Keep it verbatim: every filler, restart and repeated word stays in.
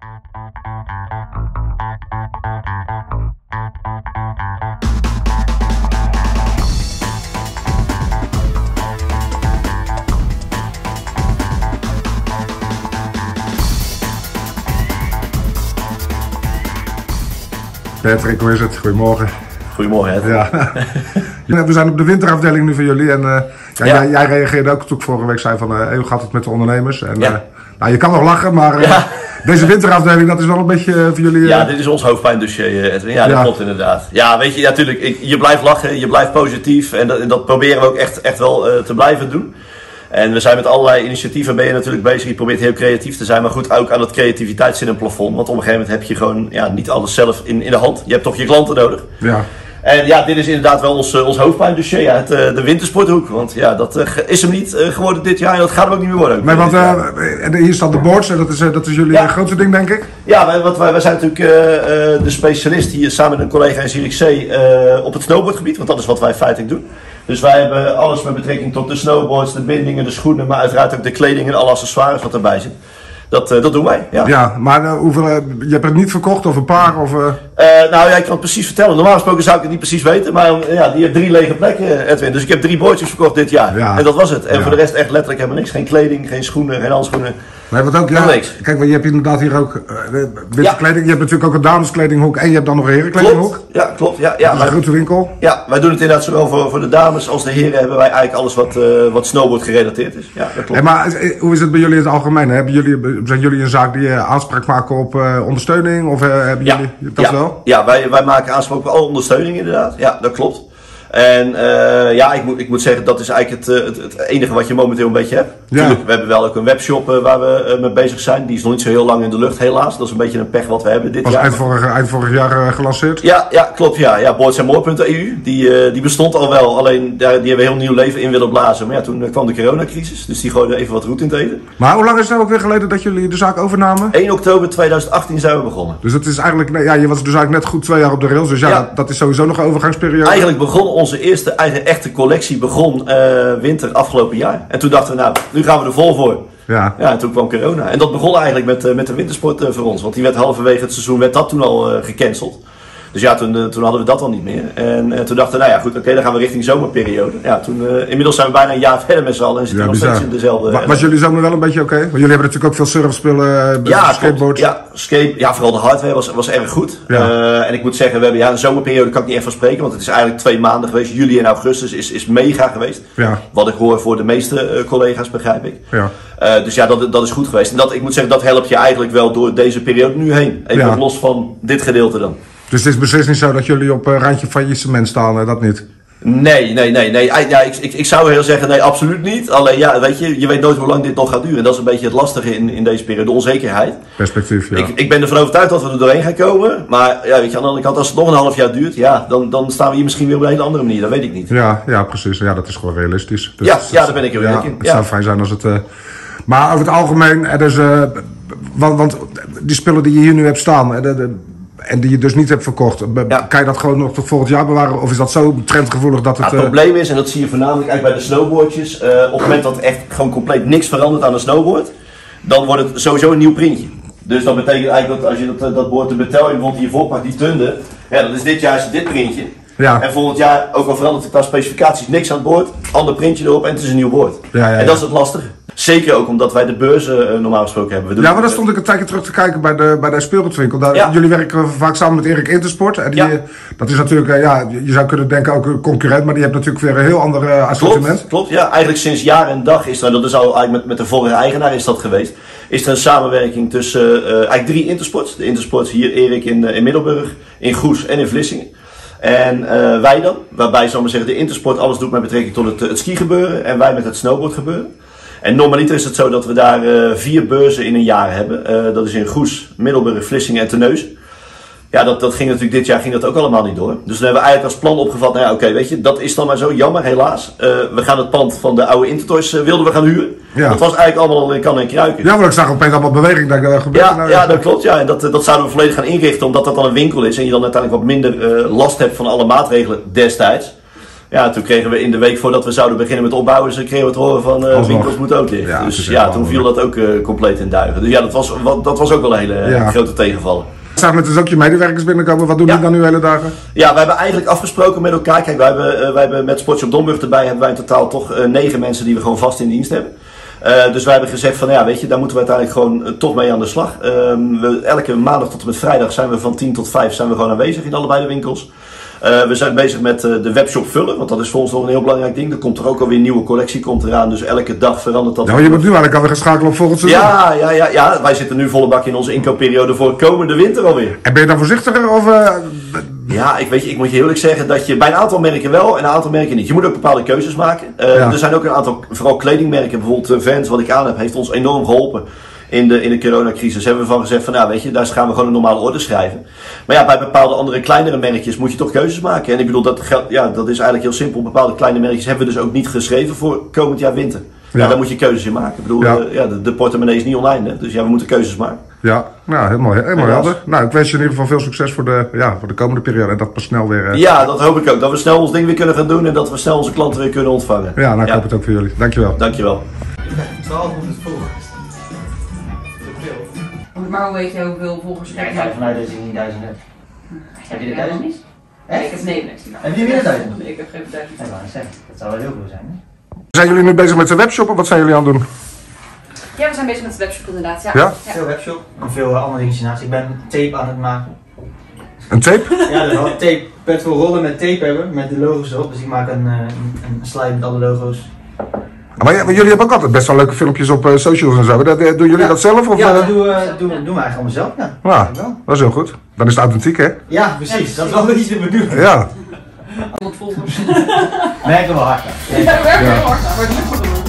Patrick, hoe is het? Goedemorgen. Goedemorgen, Ed. Ja. We zijn op de winterafdeling nu van jullie en uh, ja, ja. Jij, jij reageerde ook toen ik vorige week zei van uh, hey, hoe gaat het met de ondernemers? En, ja. uh, nou, je kan nog lachen, maar uh, ja. deze winterafdeling dat is wel een beetje uh, voor jullie... Uh... Ja, dit is ons hoofdpijndossier, Edwin. Ja, dat ja. klopt inderdaad. Ja, weet je, natuurlijk, ja, je blijft lachen, je blijft positief en dat, en dat proberen we ook echt, echt wel uh, te blijven doen. En we zijn met allerlei initiatieven ben je natuurlijk bezig. Je probeert heel creatief te zijn, maar goed, ook aan het creativiteit zit een plafond. Want op een gegeven moment heb je gewoon ja, niet alles zelf in, in de hand. Je hebt toch je klanten nodig. Ja. En ja, dit is inderdaad wel ons, ons hoofdpijndossier, ja, het, de wintersporthoek. Want ja, dat uh, is hem niet uh, geworden dit jaar en dat gaat hem ook niet meer worden. Nee, want uh, hier staan de boards en dat is, uh, dat is jullie ja. grootste ding, denk ik. Ja, wij, wat, wij, wij zijn natuurlijk uh, uh, de specialist hier samen met een collega in Zierikzee uh, op het snowboardgebied. Want dat is wat wij feitelijk doen. Dus wij hebben alles met betrekking tot de snowboards, de bindingen, de schoenen, maar uiteraard ook de kleding en alle accessoires wat erbij zit. Dat, uh, dat doen wij, ja. Ja, maar uh, hoeveel, uh, je hebt het niet verkocht of een paar? Of, uh... Uh, nou ja, ik kan het precies vertellen. Normaal gesproken zou ik het niet precies weten, maar uh, ja, die heeft drie lege plekken, Edwin. Dus ik heb drie boordjes verkocht dit jaar. Ja. En dat was het. En ja. voor de rest echt letterlijk helemaal niks. Geen kleding, geen schoenen, geen handschoenen. Nee, wat ook, ja, kijk, maar je hebt inderdaad hier ook uh, witte ja. kleding. Je hebt natuurlijk ook een dameskledinghoek en je hebt dan nog een herenkledinghoek. Klopt, ja, klopt. Ja, ja, dat is een grote winkel. Ja, wij doen het inderdaad zowel voor, voor de dames als de heren hebben wij eigenlijk alles wat, uh, wat snowboard gerelateerd is. Ja, dat klopt. Hey, maar hoe is het bij jullie in het algemeen? Hebben jullie, zijn jullie een zaak die uh, aanspraak maken op uh, ondersteuning? Of uh, hebben ja. jullie dat ja. wel? Ja, wij, wij maken aanspraak op alle ondersteuning inderdaad. Ja, dat klopt. En uh, ja, ik moet, ik moet zeggen, dat is eigenlijk het, het, het enige wat je momenteel een beetje hebt. Ja. Tuurlijk, we hebben wel ook een webshop uh, waar we uh, mee bezig zijn. Die is nog niet zo heel lang in de lucht, helaas. Dat is een beetje een pech wat we hebben dit was jaar. Was eind vorig, eind vorig jaar uh, gelanceerd? Ja, ja, klopt. Ja, ja boards en more punt e u. Die, uh, die bestond al wel, alleen daar, die hebben heel nieuw leven in willen blazen. Maar ja, toen uh, kwam de coronacrisis, dus die gooiden even wat roet in het eten. Maar hoe lang is het nou ook weer geleden dat jullie de zaak overnamen? één oktober tweeduizend achttien zijn we begonnen. Dus dat is eigenlijk, ja, je was dus eigenlijk net goed twee jaar op de rails. Dus ja, ja. Dat, dat is sowieso nog een overgangsperiode. Eigenlijk begon onze eerste eigen echte collectie begon uh, winter afgelopen jaar. En toen dachten we, nou, nu gaan we er vol voor. Ja. Ja, en toen kwam corona. En dat begon eigenlijk met, uh, met de wintersport uh, voor ons. Want die werd halverwege het seizoen werd dat toen al uh, gecanceld. Dus ja, toen, uh, toen hadden we dat al niet meer. En uh, toen dachten we, nou ja, goed, oké, okay, dan gaan we richting zomerperiode. Ja, toen, uh, inmiddels zijn we bijna een jaar verder met z'n allen en zitten ja, nog steeds in dezelfde... Was, was jullie zomer wel een beetje oké? Okay? Want jullie hebben natuurlijk ook veel surfspullen, uh, ja, skateboards. Ja, skate, ja, vooral de hardware was, was erg goed. Ja. Uh, en ik moet zeggen, we hebben ja, een zomerperiode kan ik niet echt van spreken, want het is eigenlijk twee maanden geweest. Juli en augustus is, is mega geweest. Ja. Wat ik hoor voor de meeste uh, collega's, begrijp ik. Ja. Uh, dus ja, dat, dat is goed geweest. En dat, ik moet zeggen, dat helpt je eigenlijk wel door deze periode nu heen. Even ja. los van dit gedeelte dan. Dus het is beslist niet zo dat jullie op uh, randje faillissement staan, uh, dat niet? Nee, nee, nee, nee. Ja, ik, ik, ik zou heel zeggen, nee, absoluut niet. Alleen ja, weet je, je weet nooit hoe lang dit nog gaat duren. En dat is een beetje het lastige in, in deze periode, de onzekerheid. Perspectief, ja. Ik, ik ben ervan overtuigd dat we er doorheen gaan komen. Maar ja, weet je, aan de andere kant, als het nog een half jaar duurt, ja, dan, dan staan we hier misschien weer op een hele andere manier. Dat weet ik niet. Ja, ja, precies. Ja, dat is gewoon realistisch. Dus ja, het, ja, daar ben ik heel eerlijk ja, in. Het ja. zou fijn zijn als het... Uh... Maar over het algemeen, er is, uh, want, want die spullen die je hier nu hebt staan... De, de, en die je dus niet hebt verkocht. Ja. Kan je dat gewoon nog tot volgend jaar bewaren? Of is dat zo trendgevoelig dat het... Ja, het probleem is, en dat zie je voornamelijk eigenlijk bij de snowboardjes. Uh, op het moment dat echt gewoon compleet niks verandert aan de snowboard. Dan wordt het sowieso een nieuw printje. Dus dat betekent eigenlijk dat als je dat, dat boord de betel in bijvoorbeeld hiervoor pakt, die tunde. Ja, dat is dit jaar is dit printje. Ja. En volgend jaar, ook al verandert het qua specificaties, niks aan het boord. Ander printje erop en het is een nieuw boord. Ja, ja, ja. En dat is het lastige. Zeker ook omdat wij de beurzen uh, normaal gesproken hebben. We doen ja, maar daar stond ik een tijdje terug te kijken bij de, bij de speelgoedwinkel. Daar, ja. Jullie werken vaak samen met Erik Intersport. En die, ja. Dat is natuurlijk, uh, ja, je zou kunnen denken ook een concurrent, maar die heeft natuurlijk weer een heel ander uh, assortiment. Klopt, klopt, ja. Eigenlijk sinds jaar en dag is er, dat is al eigenlijk met, met de vorige eigenaar is dat geweest, is er een samenwerking tussen uh, eigenlijk drie Intersports. De Intersports hier, Erik in, uh, in Middelburg, in Goes en in Vlissingen. En uh, wij dan, waarbij zal maar zeggen, de Intersport alles doet met betrekking tot het, het ski gebeuren en wij met het snowboard gebeuren. En normaliter is het zo dat we daar uh, vier beurzen in een jaar hebben. Uh, dat is in Goes, Middelburg, Vlissingen en Terneuzen. Ja, dat, dat ging natuurlijk dit jaar ging dat ook allemaal niet door. Dus dan hebben we eigenlijk als plan opgevat, nou ja, oké, okay, weet je, dat is dan maar zo jammer, helaas. Uh, we gaan het pand van de oude Intertoys uh, wilden we gaan huren. Ja. Dat was eigenlijk allemaal al in kan en kruiken. Ja, maar ik zag opeens allemaal beweging dat er gebeurt. Ja, nou, ja, dat klopt, ja. En dat, dat zouden we volledig gaan inrichten, omdat dat dan een winkel is en je dan uiteindelijk wat minder uh, last hebt van alle maatregelen destijds. Ja, toen kregen we in de week voordat we zouden beginnen met opbouwen, dus kregen we te horen van uh, winkels moeten ook dicht. Ja, dus ja, toen viel dat ook uh, compleet in duigen. Dus ja, dat was, wat, dat was ook wel een hele ja. grote tegenvaller. Samen met dus ook je medewerkers binnenkomen, wat doen ja. die dan nu hele dagen? Ja, wij hebben eigenlijk afgesproken met elkaar. Kijk, wij hebben, uh, wij hebben met Sportshop Domburg erbij hebben wij in totaal toch uh, negen mensen die we gewoon vast in dienst hebben. Uh, dus wij hebben gezegd van ja, weet je, daar moeten we uiteindelijk gewoon uh, toch mee aan de slag. Uh, we, elke maandag tot en met vrijdag zijn we van tien tot vijf zijn we gewoon aanwezig in allebei de winkels. Uh, we zijn bezig met uh, de webshop vullen, want dat is voor ons nog een heel belangrijk ding. Er komt er ook alweer een nieuwe collectie komt eraan, dus elke dag verandert dat. Ja, maar je moet nu eigenlijk alweer gaan schakelen op volgend seizoen. Ja, ja, ja, ja, wij zitten nu volle bak in onze inkoopperiode voor komende winter alweer. En ben je dan voorzichtiger of... Uh... Ja, ik weet je, ik moet je eerlijk zeggen dat je bij een aantal merken wel en een aantal merken niet. Je moet ook bepaalde keuzes maken. Uh, ja. Er zijn ook een aantal, vooral kledingmerken, bijvoorbeeld uh, Vans, wat ik aan heb, heeft ons enorm geholpen. In de, in de coronacrisis hebben we van gezegd van, nou weet je, daar gaan we gewoon een normale orde schrijven. Maar ja, bij bepaalde andere kleinere merkjes moet je toch keuzes maken. En ik bedoel, dat, geldt, ja, dat is eigenlijk heel simpel. Bepaalde kleine merkjes hebben we dus ook niet geschreven voor komend jaar winter. Ja. Ja, daar moet je keuzes in maken. Ik bedoel, ja. Uh, ja, de, de portemonnee is niet oneindig. Dus ja, we moeten keuzes maken. Ja, nou, helemaal, helemaal helder. Nou, ik wens je in ieder geval veel succes voor de, ja, voor de komende periode. En dat we snel weer... Uh... Ja, dat hoop ik ook. Dat we snel ons ding weer kunnen gaan doen en dat we snel onze klanten weer kunnen ontvangen. Ja, nou, ik ja. hoop het ook voor jullie. Dankjewel. Dankjewel. twaalfhonderd volgers. Maar hoe weet je hoeveel volgers je hebt? Ja, ik ga vanuit dat je niet duizend hebt. Heb je de duizend niet? Echt? Ik heb negenennegentig. Heb je meer dan duizend? Ik heb geen duizend. Ik wou net zeggen, dat zou wel heel veel zijn. Hè? Zijn jullie nu bezig met de webshop of wat zijn jullie aan het doen? Ja, we zijn bezig met de webshop inderdaad. Ja. Ja? Ja. Veel webshop en veel uh, andere dingetjes naast. Ik ben tape aan het maken. Een tape? Ja, dus tape. Pet voor rollen met tape hebben, met de logo's erop. Dus ik maak een, uh, een, een slide met alle logo's. Maar, ja, maar jullie hebben ook altijd best wel leuke filmpjes op uh, socials en zo. Dat, uh, doen jullie ja. dat zelf? Of, ja, dat uh... doen we, doen, we, doen we eigenlijk allemaal zelf. Ja, ja dat is heel goed. Dan is het authentiek, hè? Ja, precies. Dat is wel iets te bedoelen. Ja. honderd volgers. Merken we hard aan. Ja, we werken heel hard aan, maar het lukt me